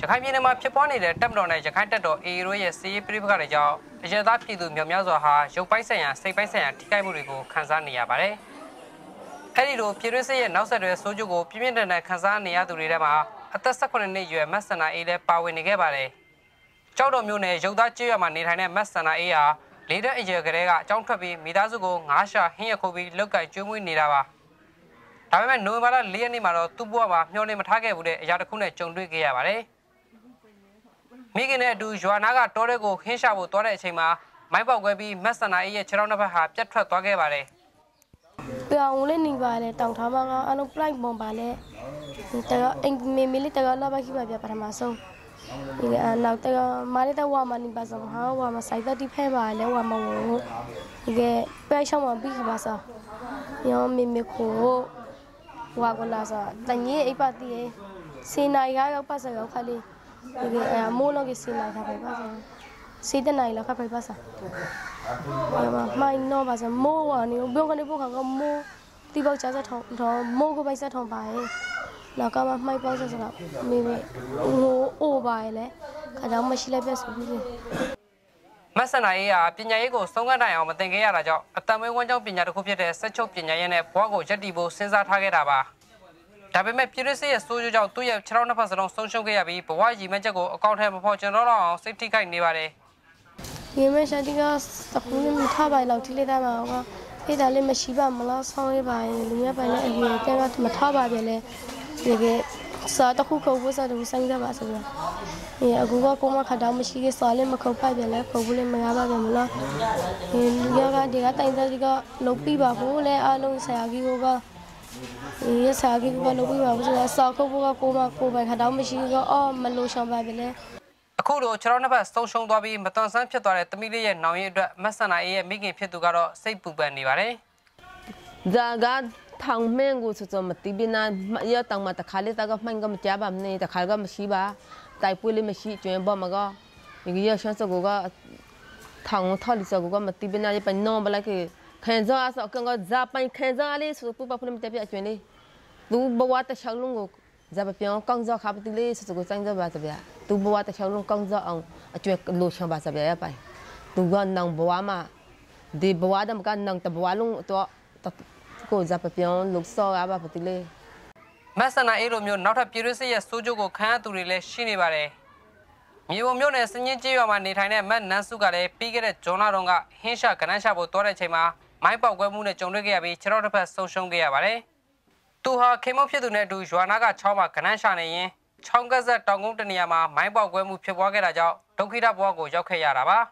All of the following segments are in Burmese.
ရခိုင်ပြည်နယ်မှာဖြစ်ပွားနေတဲ့တပ်မတော်နဲ့ရခိုင်တပ်တော် AA တို့ရဲ့စစ်ရေးပြိပခါတွေကြောင့်အရသာပြည်သူမြောက်များစွာဟာရုပ်ပိုင်းဆိုင်ရာစိတ်ပိုင်းဆိုင်ရာထိခိုက်မှုတွေကိုခံစားနေရပါတယ်။အဲဒီလိုပြည်တွင်းစစ်ရဲ့နောက်ဆက်တွဲဆိုးကျိုးကိုပြင်းပြင်းထန်ထန်ခံစားနေရသူတွေထဲမှာအသက်18နှစ်အရွယ်မတ်ဆန္ဒအေးလည်းပါဝင်နေခဲ့ပါတယ်။ကျောက်တော်မြို့နယ်ရုပ်သားကျေးရွာမှာနေထိုင်တဲ့မတ်ဆန္ဒအေးဟာလေးတဲ့အရွယ်ကလေးကအကြောင်းထွက်ပြီးမိသားစုကိုငါးရှာဟင်းရခိုးပြီးလောက်ကင်ကျွေးမွေးနေတာပါ။ဒါပေမဲ့နိုဝင်ဘာလ4ရက်နေ့မှာတော့သူ့ဘဝမှာမျှော်လင့်မထားခဲ့ဘူးတဲ့အရာတစ်ခုနဲ့ကြုံတွေ့ခဲ့ရပါတယ်။မိခင်နဲ့အတူရွာနာကတောထဲကိုခင်းရှာဖို့သွားတဲ့အချိန်မှာမိုင်းပေါက်ကွဲပြီးမက်ဆန်နာအေးရဲ့ခြေထောက်နှစ်ဖက်ဟာပြတ်ထွက်သွားခဲ့ပါတယ်။ပြောင်းလဲနေပါလေတောင်ထားမှာအလုံးပလိုက်ပုံပါလေ။တော့အင်မီလီတော့လာပါခိပါပြပထမဆုံး။ဒီနောက်တော့မာရီတော့ဝါမနေပါစမှာဝါမဆိုင်တဲ့ဒီဖဲပါလေဝါမဝဒီကပဲရှောင်းမပြီးခပါစား။ယောမီမခိုဝါကလာစားတန်ကြီးအိပ်ပါတီးစေနိုင်ရောက်ပါစရောက်ခလေးဒီမိုးလောက်ကစေနိုင်ခပါပါစားစေတနိုင်လောက်ခပါပါစားမိုင်းတော့ပါစားမိုးဝါနေဘုံကနေဘုံကမိုးတီပေါချစားထောင်းတော့မိုးကိုပိုက်စားထောင်းပါရဲ့နောက်ကမှမိုက်ပေါက်စားစားမေမေဟိုအိုပါရဲ့လေခါကြောင်မရှိလိုက်ပြဆိုပြီးမဆန္ဒရေးဟာပညာရေးကိုဆုံးခန်းတိုင်အောင်မသင်ခဲ့ရတာကြောင့်အတံမွေးဝမ်းကြောင်းပညာတစ်ခုဖြစ်တဲ့စက်ချုပ်ပညာရေးနဲ့ဘဝကိုရပ်တည်ဖို့စဉ်းစားထားခဲ့တာပါဒါပေမဲ့ပြည်တွင်းစစ်ရဲ့ဆိုးကျိုးကြောင့်သူ့ရဲ့ခြေထောက်နှစ်ဖက်စလုံးဆုံးရှုံးခဲ့ရပြီးဘဝရည်မှန်းချက်ကိုအကောင့်ထဲမဖော်ကျွန်တော်တို့အောင်စိတ်ထိခိုက်နေပါတယ်ရည်မှန်းချက်ဒီကတခုနဲ့မထားပါလောက်ထိလိုက်တာမှာကအဲ့ဒါလေးမရှိပါမလားဆောင်းရပါရင်လူများပိုင်းနဲ့အရင်တက်ကမထားပါပြန်လေဒီကစားတခုခုဝစားတူဆိုင်ကြပါဆိုတော့အခုကကိုမခတောင်းမရှိခဲ့စားလေးမခုတ်ပိုက်ပြန်လဲခုတ်ဘူးလေးမရပါပြန်မလားဒီကတိုင်တဲ့ဒီကလုတ်ပြပါဘူးလဲအားလုံးဆရာကြီးကရစားကြီးကလုတ်ပြပါဘူးဆိုတော့စားခုတ်ဖို့ကကိုပိုင်ခတောင်းမရှိကအော်မလို့ရှောင်းပါပြန်လဲအခုလိုခြေထောက်နှစ်ဖက်ဆုံးရှုံးသွားပြီးမတွန်ဆန်းဖြစ်သွားတဲ့တမီးလေးရဲ့နောင်ရည်အတွက်မဆန္ဒအေးရဲ့မိခင်ဖြစ်သူကတော့စိတ်ပူပန်နေပါတယ်ဇာကထောင်မဲငူစစမတိဘနာရတောင်မတခါလေတကမှန်ကမကြပါမနေတခါကမရှိပါတိုင်ပွေးလေးမရှိကျွန်းဘောမကဒီရရှန်စကူကထောင်ထော်လီစကူကမတိဘနာရပနောဘလိုက်ခံစားအစကငါဇာပိုင်ခံစားလေးစပူပဖလမတပြကျွန်းလေးသူဘဝတချောင်းလုံးကိုဇာပပြောင်းကောင်းစားခါပတိလေးစကူဆိုင်ကြပါစဗျာသူဘဝတချောင်းလုံးကောင်းစားအောင်အကျွဲလို့ချမ်းပါစဗျာရပိုင်သူကနောင်ဘဝမှာဒီဘဝတမကနောင်တဘဝလုံးတော့ကိုဇာပပြောင်းလုဆောအဘပတိလေးမဆန္ဒအေးလိုမျိုးနောက်ထပ်ပြည်တွင်းစစ်ရဲ့စိုးကျိုးကိုခံရသူတွေလည်းရှိနေပါတယ်မြေပုံမြို့နယ်စညင်းကျေးရွာမှာနေထိုင်တဲ့မတ်နန်းစုကလည်းပြီးခဲ့တဲ့ဂျွန်လာတုန်းကဟင်းရှာကနန်းရှာဖို့တောတဲ့အချိန်မှာမိုင်းပေါက်ကွဲမှုနဲ့ကြုံတွေ့ခဲ့ရပြီးခြေထောက်တစ်ဖက်ဆုံးရှုံးခဲ့ရပါတယ်သူဟာခေမုတ်ဖြစ်သူနဲ့အတူရွာနာကချောင်းမှာကနန်းရှာနေရင်ချောင်းကက်ဆက်တောင်ကုန်းတနေရာမှာမိုင်းပေါက်ကွဲမှုဖြစ်ပွားခဲ့တာကြောင့်ဒုက္ခိတဘဝကိုရောက်ခဲ့ရတာပါ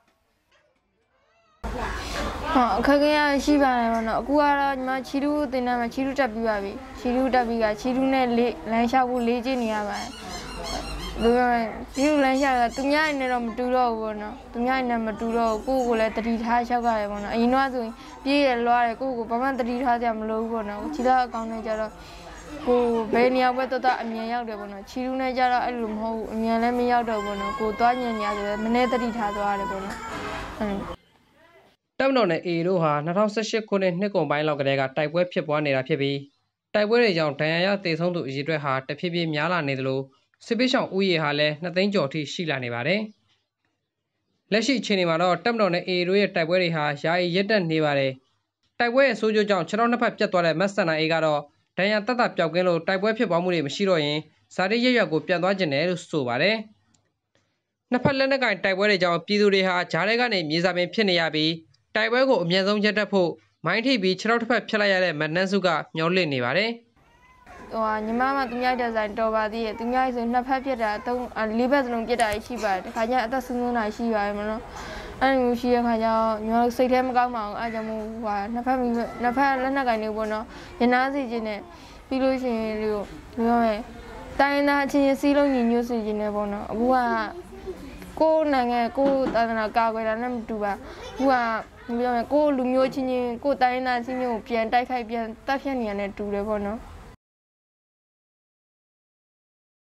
အခက်အခဲရှိပါတယ်ပေါ့နော်အခုကတော့ညီမချီတူးတင်တန်းမှာချီတူးတက်ပြီးပါပြီချီတူးတက်ပြီးကချီတူးနဲ့လမ်းလျှောက်ဖို့လေ့ကျင့်နေရပါတယ်သူကချီတူးလမ်းလျှောက်ကသူများနဲ့တော့မတူတော့ဘူးပေါ့နော်သူများနဲ့မတူတော့ကိုယ့်ကိုလည်းတတိထားလျှောက်ရတယ်ပေါ့နော်အရင်တော့ဆိုရင်ပြေးရလွားတယ်ကိုယ့်ကိုဘာမှတတိထားကြမလို့ဘူးပေါ့နော်ချီတော့အကောင်းနဲ့ကြတော့ကိုဘယ်နေရာပဲတော့အမြန်ရောက်တယ်ပေါ့နော်ချီတူးနဲ့ကြတော့အဲ့လိုမဟုတ်ဘူးအမြန်လည်းမရောက်တော့ဘူးပေါ့နော်ကိုသွားညံ့နေရဆိုတော့မနေ့တတိထားသွားရတယ်ပေါ့နော်တပ်မတော်နဲ့ AA တို့ဟာ2018ခုနှစ်နှစ်ကုန်ပိုင်းလောက်ကတည်းကတိုက်ပွဲဖြစ်ပွားနေတာဖြစ်ပြီးတိုက်ပွဲတွေကြောင့်ဒဏ်ရာရသေဆုံးသူအရေအတွက်ဟာတဖြည်းဖြည်းများလာနေသလိုစစ်ပေးဆောင်ဥယျာဉ်ဟာလည်း2သိန်းကျော်ထိရှိလာနေပါတယ်။လက်ရှိအခြေအနေမှာတော့တပ်မတော်နဲ့ AA တို့ရဲ့တိုက်ပွဲတွေဟာယာယီရပ်တန့်နေပါတယ်။တိုက်ပွဲရဲ့ဆိုးကျိုးကြောင့်ခြေထောက်နှစ်ဖက်ပြတ်သွားတဲ့မတ်ဆန္ဒအေးကတော့ဒဏ်ရာတတ်တာပျောက်ကင်းလို့တိုက်ပွဲဖြစ်ပွားမှုတွေမရှိတော့ရင်ဇာတိရရွက်ကိုပြန်သွားကျင်တယ်လို့ဆိုပါတယ်။နှစ်ဖက်လက်နက်ကင်တိုက်ပွဲတွေကြောင့်ပြည်သူတွေဟာဂျားတွေကနေမြေစာပင်ဖြစ်နေရပြီးတိုက်ပွဲကိုအမြင့်ဆုံးရပ်တန့်ဖို့မိုင်းထိပ်ပြီးခြေထောက်တစ်ဖက်ဖြတ်လိုက်ရတဲ့မတ်နန်းစုကမျောလင့်နေပါတယ်ညီမသူများတဲ့ဆိုင်တော်ပါသေးရဲ့သူများဆိုနှစ်ဖက်ပြစ်တာ၄ဘက်စလုံးပြစ်တာရှိပါတယ်တခါကျအသက်ဆုံးဆုံးတာရှိပါတယ်မလို့အဲ့လိုရှိတဲ့ခါကျတော့ညီမစိတ်ထဲမကောင်းပါဘူးအဲ့ကြောင့်မို့နှစ်ဖက်လက်နက်ကင်တွေပေါ့နော်ရနာစီခြင်းနဲ့ပြီးလို့ရှိရင်လို့ပြောမယ်တိုင်းသားချင်းစီးလုံးညီညွတ်စီခြင်းနဲ့ပေါ့နော်အခုကကိုယ်နိုင်ငံကိုယ်သာသနာကာကွယ်တာနဲ့မတူပါအခုကပြောမယ်ကိုလူမျိုးချင်းကိုတိုင်းသားချင်းကိုပြန်တိုက်ခိုက်ပြန်တပ်ဖြတ်နေရတဲ့တူတယ်ပေါ့နော်